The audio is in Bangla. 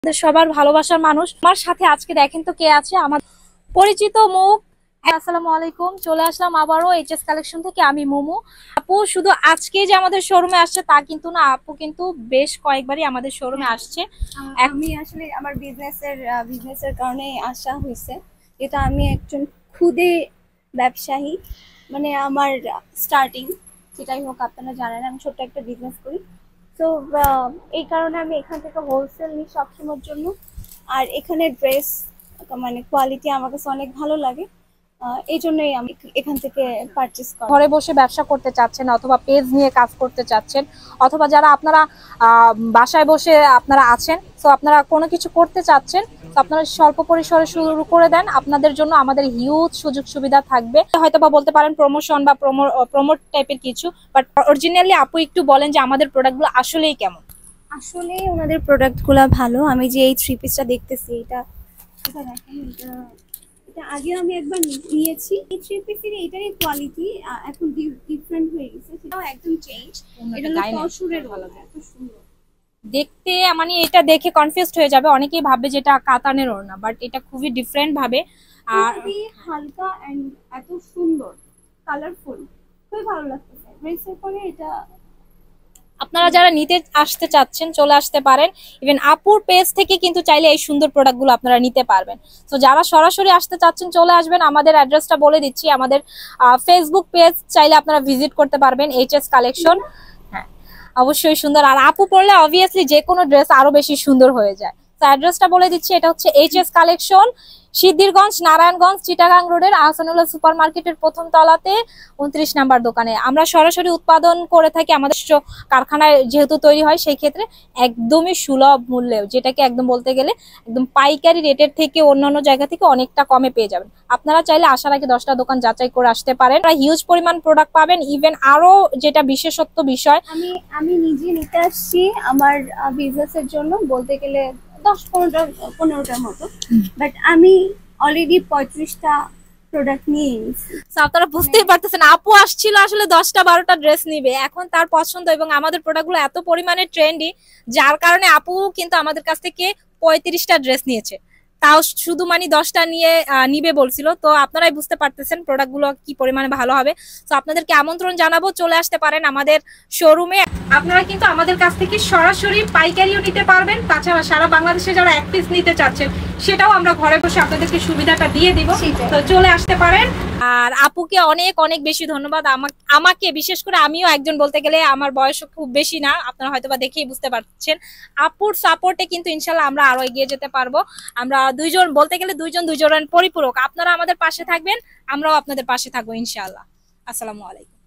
আমাদের সবার ভালোবাসার মানুষ। আমার সাথে আজকে দেখেন তো কে আছে, আমার পরিচিত মুখ। আসসালামু আলাইকুম, চলে আসলাম আবারও এইচএস কালেকশন থেকে। আমি মোমো। আপু শুধু আজকে যে আমাদের শোরুমে আসছে তা কিন্তু না, আপু কিন্তু বেশ কয়েকবারই আমাদের শোরুমে আসছে। আমি আসলে আমার বিজনেসের কারণে আসা হয়েছে। এটা আমি একজন ক্ষুদে ব্যবসায়ী, মানে আমার স্টার্টিং যেটাই হোক, আপনারা জানেন আমি ছোট্ট একটা বিজনেস করি। তো এই কারণে আমি এখান থেকে হোলসেল নিই সবসময়ের জন্য। আর এখানে ড্রেস মানে কোয়ালিটি আমার কাছে অনেক ভালো লাগে, এই জন্যই আমি এখান থেকে পারচেস করি। ঘরে বসে ব্যবসা করতে চাচ্ছেন অথবা পেজ নিয়ে কাজ করতে চাচ্ছেন, অথবা যারা আপনারা বাসায় বসে আপনারা আছেন, তো আপনারা কোনো কিছু করতে চাচ্ছেন, তো আপনারা স্বল্প পরিসরে শুরু করে দেন। আপনাদের জন্য আমাদের হিউজ সুযোগ সুবিধা থাকবে। হয়তো বা বলতে পারেন প্রমোশন বা প্রমোট টাইপের কিছু, বাট অরিজিনালি আপু একটু বলেন যে আমাদের প্রোডাক্টগুলো আসলেই কেমন। আসলে ওনাদের প্রোডাক্টগুলো ভালো। আমি যে এই থ্রি পিসটা দেখতেছি, এটা এটা দেখেন, এটা আগেও আমি একবার নিয়েছি। এই থ্রি পিসের এটারই কোয়ালিটি এখন ডিফারেন্ট হয়ে গেছে, সেটাও একদম চেঞ্জ। এটা হলো তসরের ভালো, এত সুন্দর দেখতে, মানে এটা দেখে কনফিউজড হয়ে যাবে, অনেকেই ভাববে যে এটা কাতানের ওড়না, বাট এটা খুবই ডিফারেন্ট ভাবে। আর খুবই হালকা এন্ড এত সুন্দর কালারফুল, খুবই ভালো লাগতেছে ড্রেসের পরে এটা। আপনারা যারা নিতে আসতে চাচ্ছেন চলে আসতে পারেন। ইভেন আপুর পেজ থেকে কিন্তু চাইলে এই সুন্দর প্রোডাক্টগুলো আপনারা নিতে পারবেন। তো যারা সরাসরি আসতে চাচ্ছেন চলে আসবেন। আমাদের অ্যাড্রেসটা বলে দিচ্ছি, আমাদের ফেসবুক পেজ চাইলে আপনারা ভিজিট করতে পারবেন, এইচএস কালেকশন। হ্যাঁ, অবশ্যই সুন্দর। আর আপু পরলে অবভিয়াসলি যে কোনো ড্রেস আরো বেশি সুন্দর হয়ে যায়। তো অ্যাড্রেসটা বলে দিচ্ছি, এটা হচ্ছে এইচএস কালেকশন, সিদ্ধিরগঞ্জ, নারায়ণগঞ্জ, চিটাগাং রোডের আহসানুল্লাহ সুপার মার্কেটের প্রথম তলাতে 29 নাম্বার দোকানে। আমরা সরাসরি উৎপাদন করে থাকি, আমাদের কারখানায় যেহেতু তৈরি হয়, সেই ক্ষেত্রে একদমই সুলভ মূল্যে, যেটাকে একদম বলতে গেলে একদম পাইকারি রেটের থেকে অন্যান্য জায়গা থেকে অনেকটা কমে পেয়ে যাবেন। আপনারা চাইলে আসার আগে 10টা দোকান যাচাই করে আসতে পারেন, হিউজ পরিমাণ প্রোডাক্ট পাবেন। ইভেন আরো যেটা বিশেষত্ব বিষয়, আমি আমি নিজে নিতে আসছি আমার বিজনেসের জন্য, বলতে গেলে 10-15টার মতো, বাট আমি অলরেডি 35টা প্রোডাক্ট নিয়ে নিয়েছি। আপনারা বুঝতেই পারতেছেন আপু আসছিল আসলে 10টা-12টা ড্রেস নিবে, এখন তার পছন্দ। এবং আমাদের প্রোডাক্টগুলো এত পরিমাণে ট্রেন্ডি, যার কারণে আপু কিন্তু আমাদের কাছ থেকে 35টা ড্রেস নিয়েছে, তাও শুধু মানে 10টা নিবে বলছিল। তো আপনারাই বুঝতে পারতেছেন প্রোডাক্টগুলো কি পরিমাণে ভালো হবে। তো আপনাদেরকে আমন্ত্রণ জানাবো, চলে আসতে পারেন আমাদের শোরুমে। আপনারা কিন্তু আমাদের কাছ থেকে সরাসরি পাইকারিও নিতে পারবেন, তাছাড়া সারা বাংলাদেশে যারা এক পিস নিতে চাচ্ছেন সেটাও আমরা ঘরে বসে আপনাদেরকে সুবিধাটা দিয়ে দিব। তো চলে আসতে পারেন। আর আপুকে অনেক অনেক বেশি ধন্যবাদ। আমাকে বিশেষ করে, আমিও একজন বলতে গেলে আমার বয়স খুব বেশি না, আপনারা হয়তোবা দেখেই বুঝতে পারছেন। আপুর সাপোর্টে কিন্তু ইনশাল্লাহ আমরা আরো এগিয়ে যেতে পারবো। আমরা দুইজন বলতে গেলে দুইজনের পরিপূরক। আপনারা আমাদের পাশে থাকবেন, আমরাও আপনাদের পাশে থাকবো ইনশাআল্লাহ। আসসালামু আলাইকুম।